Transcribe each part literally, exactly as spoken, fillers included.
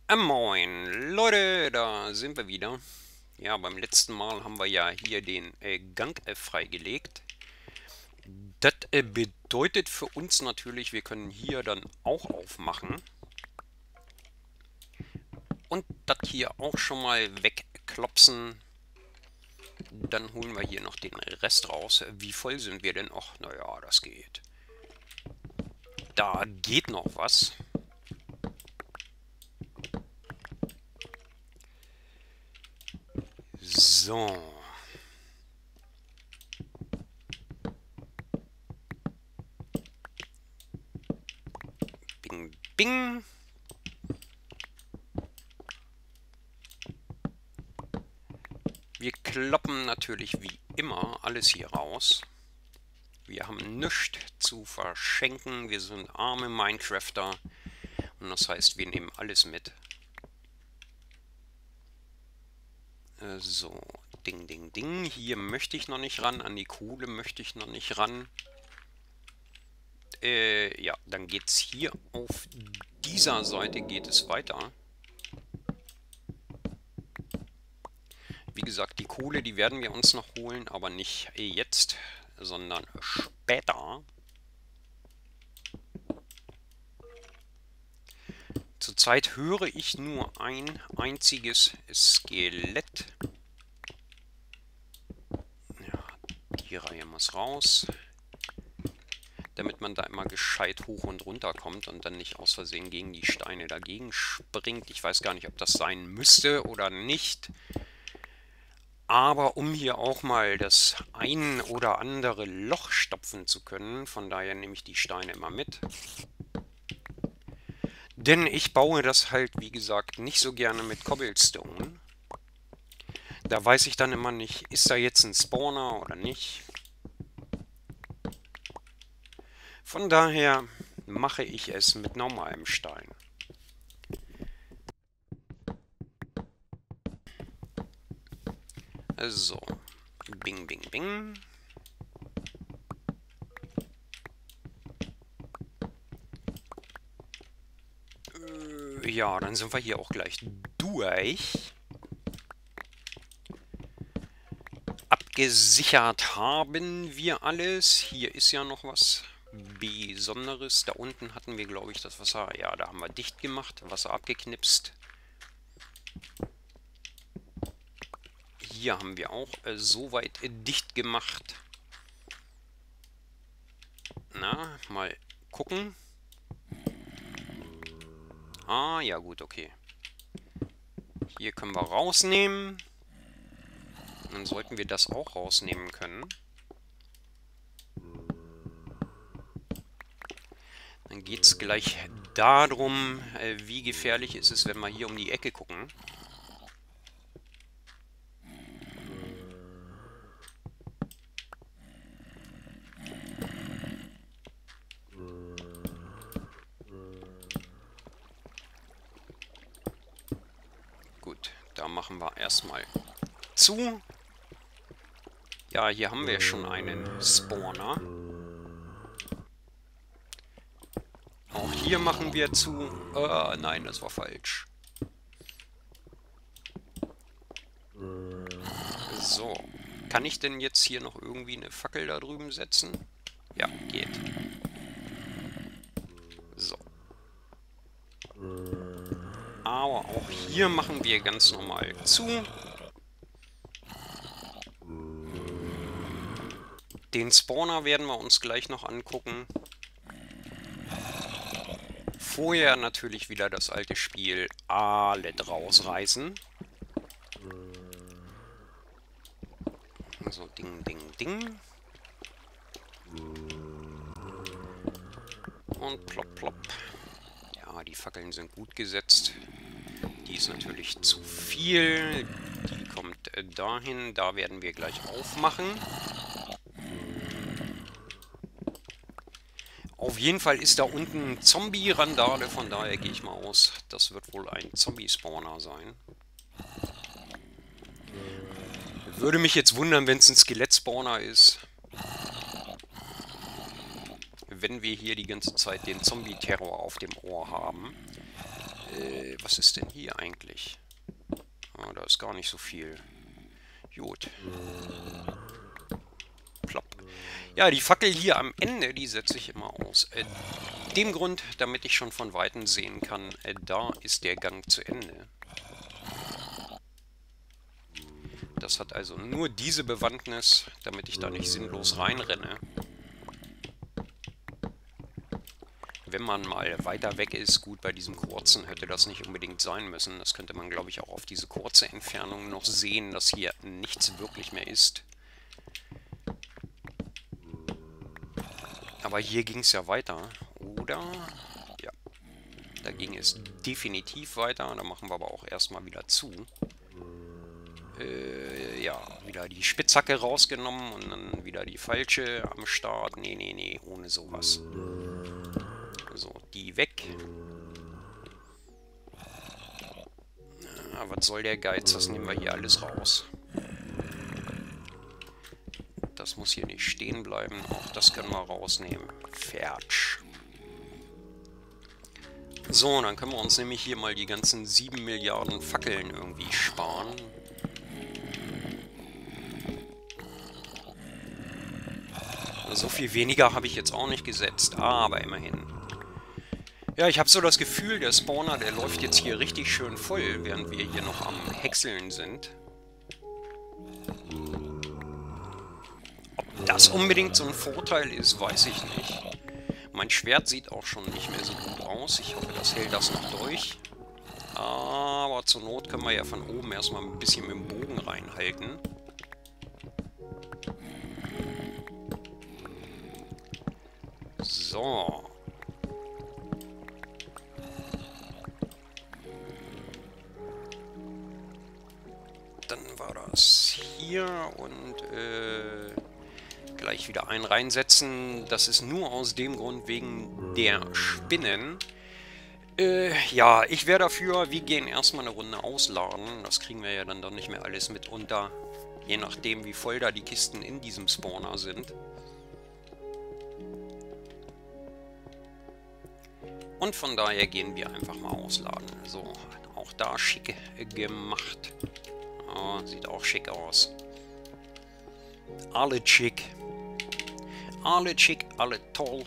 Äh, Moin, Leute, da sind wir wieder. Ja, beim letzten Mal haben wir ja hier den äh, Gang äh, freigelegt. Das äh, bedeutet für uns natürlich, wir können hier dann auch aufmachen und das hier auch schon mal wegklopsen. Dann holen wir hier noch den Rest raus. Wie voll sind wir denn? Ach, naja, das geht. Da geht noch was. So. Bing, bing. Wir kloppen natürlich wie immer alles hier raus. Wir haben nichts zu verschenken. Wir sind arme Minecrafter. Und das heißt, wir nehmen alles mit. Äh, so, ding, ding, ding. Hier möchte ich noch nicht ran. An die Kohle möchte ich noch nicht ran. Äh, ja, dann geht es hier auf dieser Seite geht es weiter. Wie gesagt, die Kohle, die werden wir uns noch holen, aber nicht jetzt, sondern später. Zurzeit höre ich nur ein einziges Skelett. Ja, die Reihe muss raus. Damit man da immer gescheit hoch und runter kommt und dann nicht aus Versehen gegen die Steine dagegen springt. Ich weiß gar nicht, ob das sein müsste oder nicht. Aber um hier auch mal das ein oder andere Loch stopfen zu können, von daher nehme ich die Steine immer mit. Denn ich baue das halt, wie gesagt, nicht so gerne mit Cobblestone. Da weiß ich dann immer nicht, ist da jetzt ein Spawner oder nicht. Von daher mache ich es mit normalem Stein. So, bing, bing, bing. Äh, ja, dann sind wir hier auch gleich durch. Abgesichert haben wir alles. Hier ist ja noch was Besonderes. Da unten hatten wir, glaube ich, das Wasser. Ja, da haben wir dicht gemacht, Wasser abgeknipst. Hier haben wir auch äh, soweit äh, dicht gemacht. Na, mal gucken. Ah, ja gut, okay. Hier können wir rausnehmen. Dann sollten wir das auch rausnehmen können. Dann geht es gleich darum, äh, wie gefährlich ist es, wenn wir hier um die Ecke gucken. Gut, da machen wir erstmal zu. Ja, hier haben wir schon einen Spawner. Auch hier machen wir zu. Äh, nein, das war falsch. So. Kann ich denn jetzt hier noch irgendwie eine Fackel da drüben setzen? Ja, geht. So. Aber auch hier machen wir ganz normal zu. Den Spawner werden wir uns gleich noch angucken. Vorher natürlich wieder das alte Spiel alles rausreißen. So, ding, ding, ding. Und plopp, plopp. Ja, die Fackeln sind gut gesetzt. Die ist natürlich zu viel. Die kommt äh, dahin. Da werden wir gleich aufmachen. Auf jeden Fall ist da unten Zombie-Randale. Von daher gehe ich mal aus, das wird wohl ein Zombie-Spawner sein. Würde mich jetzt wundern, wenn es ein Skelett-Spawner ist. Wenn wir hier die ganze Zeit den Zombie-Terror auf dem Ohr haben. Äh, was ist denn hier eigentlich? Oh, da ist gar nicht so viel. Gut. Plopp. Ja, die Fackel hier am Ende, die setze ich immer aus. Äh, dem Grund, damit ich schon von Weitem sehen kann, äh, da ist der Gang zu Ende. Das hat also nur diese Bewandtnis, damit ich da nicht sinnlos reinrenne. Wenn man mal weiter weg ist, gut, bei diesem kurzen hätte das nicht unbedingt sein müssen. Das könnte man, glaube ich, auch auf diese kurze Entfernung noch sehen, dass hier nichts wirklich mehr ist. Aber hier ging es ja weiter, oder? Ja, da ging es definitiv weiter. Da machen wir aber auch erstmal wieder zu. Äh, ja, wieder die Spitzhacke rausgenommen und dann wieder die falsche am Start. Nee, nee, nee, ohne sowas. So, die weg. Ja, was soll der Geiz? Das nehmen wir hier alles raus. Das muss hier nicht stehen bleiben. Auch das können wir rausnehmen. Fertig. So, dann können wir uns nämlich hier mal die ganzen sieben Milliarden Fackeln irgendwie sparen. So viel weniger habe ich jetzt auch nicht gesetzt, aber immerhin. Ja, ich habe so das Gefühl, der Spawner, der läuft jetzt hier richtig schön voll, während wir hier noch am Häckseln sind. Ob das unbedingt so ein Vorteil ist, weiß ich nicht. Mein Schwert sieht auch schon nicht mehr so gut aus. Ich hoffe, das hält das noch durch. Aber zur Not können wir ja von oben erstmal ein bisschen mit dem Bogen reinhalten. So. Dann war das hier und äh, gleich wieder einen reinsetzen. Das ist nur aus dem Grund wegen der Spinnen. Äh, ja, ich wäre dafür, wir gehen erstmal eine Runde ausladen. Das kriegen wir ja dann doch nicht mehr alles mit unter. Je nachdem, wie voll da die Kisten in diesem Spawner sind. Und von daher gehen wir einfach mal ausladen. So, auch da schick gemacht. Oh, sieht auch schick aus. Alle schick. Alle schick, alle toll.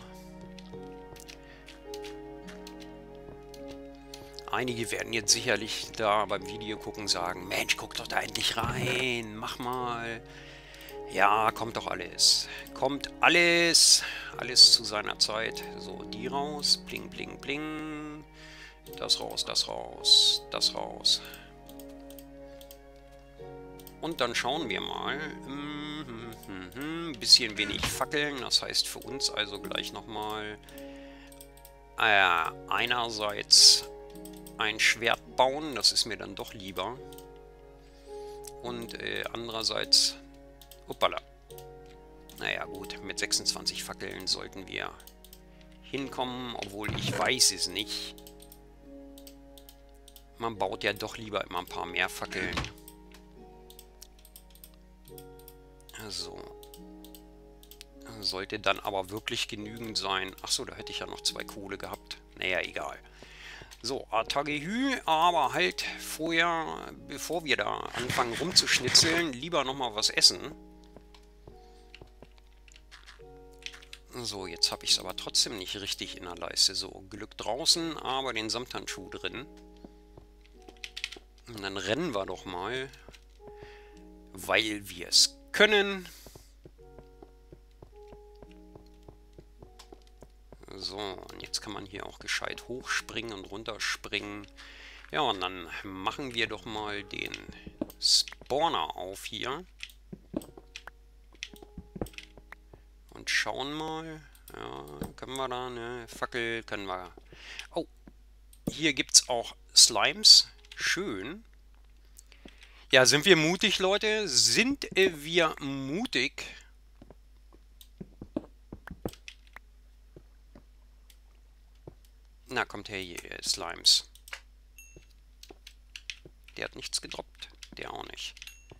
Einige werden jetzt sicherlich da beim Video gucken sagen, Mensch, guck doch da endlich rein, mach mal. Ja, kommt doch alles. Kommt alles. Alles zu seiner Zeit. So, die raus. Bling, bling, bling. Das raus, das raus, das raus. Und dann schauen wir mal. Ein bisschen wenig Fackeln. Das heißt für uns also gleich nochmal äh, einerseits ein Schwert bauen. Das ist mir dann doch lieber. Und äh, andererseits... Uppala. Naja gut, mit sechsundzwanzig Fackeln sollten wir hinkommen, obwohl ich weiß es nicht. Man baut ja doch lieber immer ein paar mehr Fackeln. Also. Sollte dann aber wirklich genügend sein. Achso, da hätte ich ja noch zwei Kohle gehabt. Naja, egal. So, Atagehü, aber halt vorher, bevor wir da anfangen rumzuschnitzeln, lieber nochmal was essen. So, jetzt habe ich es aber trotzdem nicht richtig in der Leiste. So, Glück draußen, aber den Samthandschuh drin. Und dann rennen wir doch mal, weil wir es können. So, und jetzt kann man hier auch gescheit hochspringen und runterspringen. Ja, und dann machen wir doch mal den Spawner auf hier. Und schauen mal. Ja, können wir da eine Fackel, können wir. Oh, hier gibt es auch Slimes. Schön. Ja, sind wir mutig, Leute? Sind wir mutig? Na, kommt her hier, Slimes. Der hat nichts gedroppt. Der auch nicht.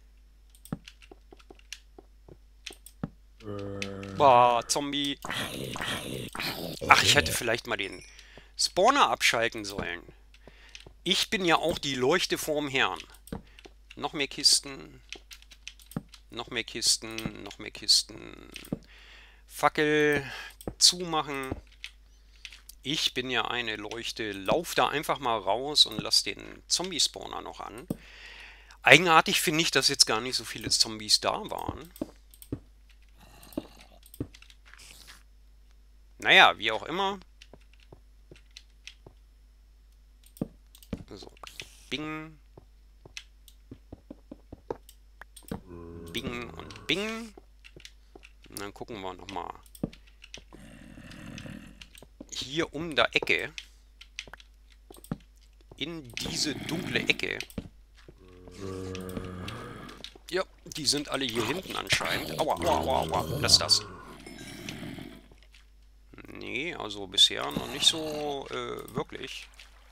Boah, Zombie. Ach, ich hätte vielleicht mal den Spawner abschalten sollen. Ich bin ja auch die Leuchte vorm Herrn. Noch mehr Kisten. Noch mehr Kisten. Noch mehr Kisten. Fackel zumachen. Ich bin ja eine Leuchte. Lauf da einfach mal raus und lass den Zombie-Spawner noch an. Eigenartig finde ich, dass jetzt gar nicht so viele Zombies da waren. Naja, wie auch immer. So, Bing. Bing und Bing. Und dann gucken wir nochmal. Hier um der Ecke. In diese dunkle Ecke. Ja, die sind alle hier hinten anscheinend. Aua, aua, aua, aua. Lass das. Nee, also bisher noch nicht so äh, wirklich.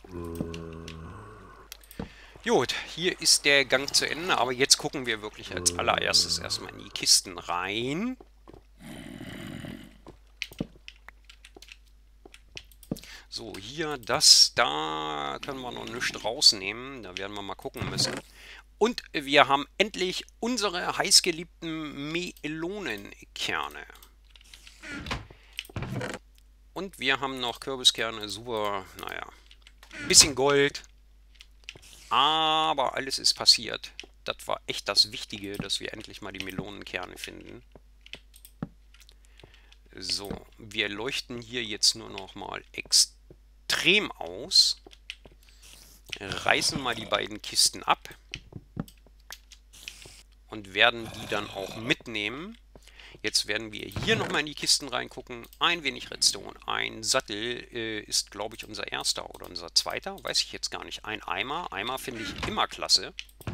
Gut, hier ist der Gang zu Ende, aber jetzt gucken wir wirklich als allererstes erstmal in die Kisten rein. So, hier, das, da können wir noch nichts rausnehmen. Da werden wir mal gucken müssen. Und wir haben endlich unsere heißgeliebten Melonenkerne. Und wir haben noch Kürbiskerne, super, naja, ein bisschen Gold. Aber alles ist passiert. Das war echt das Wichtige, dass wir endlich mal die Melonenkerne finden. So, wir leuchten hier jetzt nur noch mal extrem aus. Reißen mal die beiden Kisten ab. Und werden die dann auch mitnehmen. Jetzt werden wir hier nochmal in die Kisten reingucken. Ein wenig Redstone. Ein Sattel äh, ist, glaube ich, unser erster oder unser zweiter. Weiß ich jetzt gar nicht. Ein Eimer. Eimer finde ich immer klasse.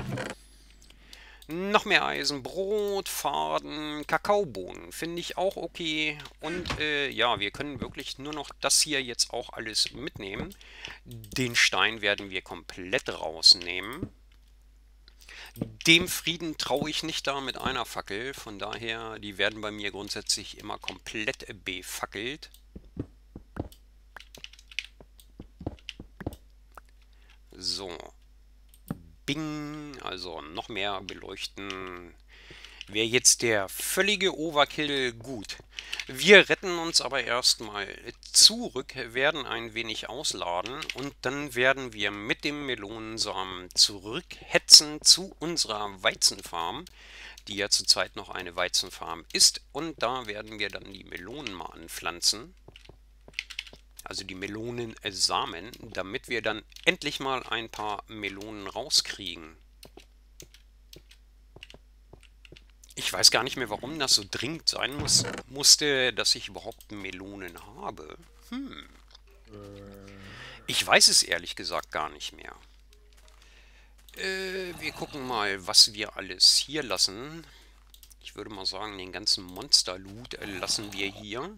Noch mehr Eisen, Brot, Faden, Kakaobohnen. Finde ich auch okay. Und äh, ja, wir können wirklich nur noch das hier jetzt auch alles mitnehmen. Den Stein werden wir komplett rausnehmen. Dem Frieden traue ich nicht da mit einer Fackel, von daher, die werden bei mir grundsätzlich immer komplett befackelt. So, Bing, also noch mehr beleuchten. Wäre jetzt der völlige Overkill, gut. Wir retten uns aber erstmal zurück, werden ein wenig ausladen und dann werden wir mit dem Melonensamen zurückhetzen zu unserer Weizenfarm, die ja zurzeit noch eine Weizenfarm ist. Und da werden wir dann die Melonen mal anpflanzen, also die Melonensamen, damit wir dann endlich mal ein paar Melonen rauskriegen. Ich weiß gar nicht mehr, warum das so dringend sein muss, musste, dass ich überhaupt Melonen habe. Hm. Ich weiß es ehrlich gesagt gar nicht mehr. Äh, wir gucken mal, was wir alles hier lassen. Ich würde mal sagen, den ganzen Monster-Loot äh, lassen wir hier.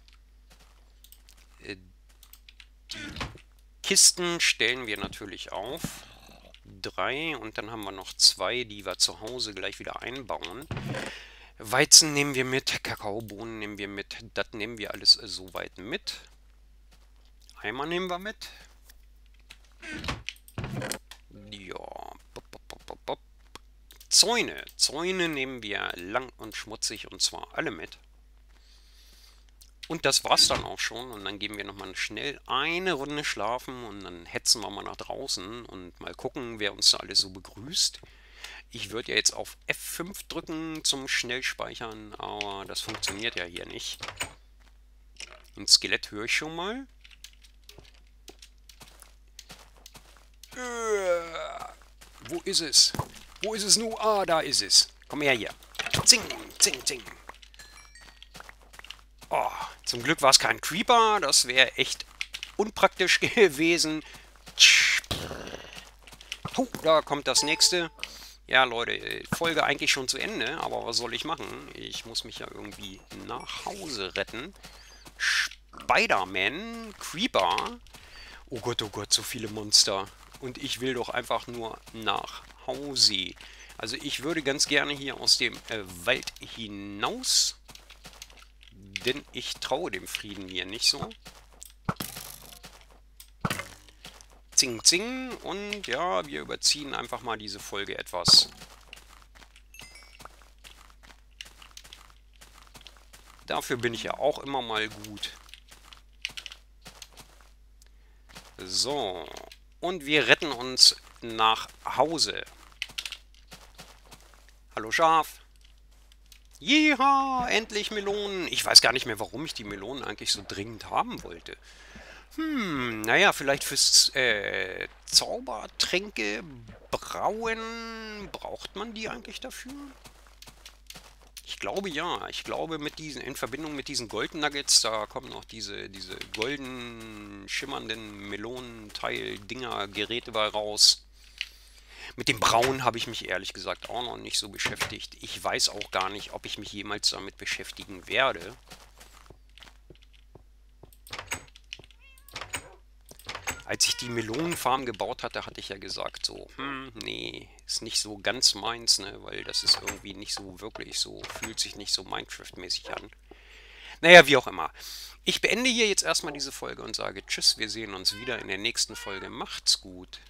Äh, die Kisten stellen wir natürlich auf. Drei und dann haben wir noch zwei, die wir zu Hause gleich wieder einbauen. Weizen nehmen wir mit, Kakaobohnen nehmen wir mit, das nehmen wir alles äh, soweit mit. Eimer nehmen wir mit. Ja. Bop, bop, bop, bop, bop. Zäune. Zäune nehmen wir lang und schmutzig und zwar alle mit. Und das war's dann auch schon. Und dann gehen wir nochmal schnell eine Runde schlafen und dann hetzen wir mal nach draußen und mal gucken, wer uns da alles so begrüßt. Ich würde ja jetzt auf F fünf drücken zum Schnellspeichern, aber das funktioniert ja hier nicht. Ein Skelett höre ich schon mal. Äh, wo ist es? Wo ist es nun? Ah, da ist es. Komm her hier. Zing, zing, zing. Oh, zum Glück war es kein Creeper. Das wäre echt unpraktisch gewesen. Oh, da kommt das nächste. Ja, Leute, Folge eigentlich schon zu Ende. Aber was soll ich machen? Ich muss mich ja irgendwie nach Hause retten. Spider-Man, Creeper. Oh Gott, oh Gott, so viele Monster. Und ich will doch einfach nur nach Hause. Also ich würde ganz gerne hier aus dem äh, Wald hinaus. Denn ich traue dem Frieden hier nicht so. Zing, zing. Und ja, wir überziehen einfach mal diese Folge etwas. Dafür bin ich ja auch immer mal gut. So. Und wir retten uns nach Hause. Hallo Schaf. Jeha, endlich Melonen. Ich weiß gar nicht mehr, warum ich die Melonen eigentlich so dringend haben wollte. Hm, naja, vielleicht fürs äh, Zaubertränke brauen. Braucht man die eigentlich dafür? Ich glaube ja. Ich glaube mit diesen, in Verbindung mit diesen Gold Nuggets, da kommen noch diese, diese golden, schimmernden Melonenteil-Dinger, Geräte bei raus. Mit dem Brauen habe ich mich ehrlich gesagt auch noch nicht so beschäftigt. Ich weiß auch gar nicht, ob ich mich jemals damit beschäftigen werde. Als ich die Melonenfarm gebaut hatte, hatte ich ja gesagt so, hm, nee, ist nicht so ganz meins, ne, weil das ist irgendwie nicht so wirklich so, fühlt sich nicht so Minecraft-mäßig an. Naja, wie auch immer. Ich beende hier jetzt erstmal diese Folge und sage Tschüss, wir sehen uns wieder in der nächsten Folge. Macht's gut.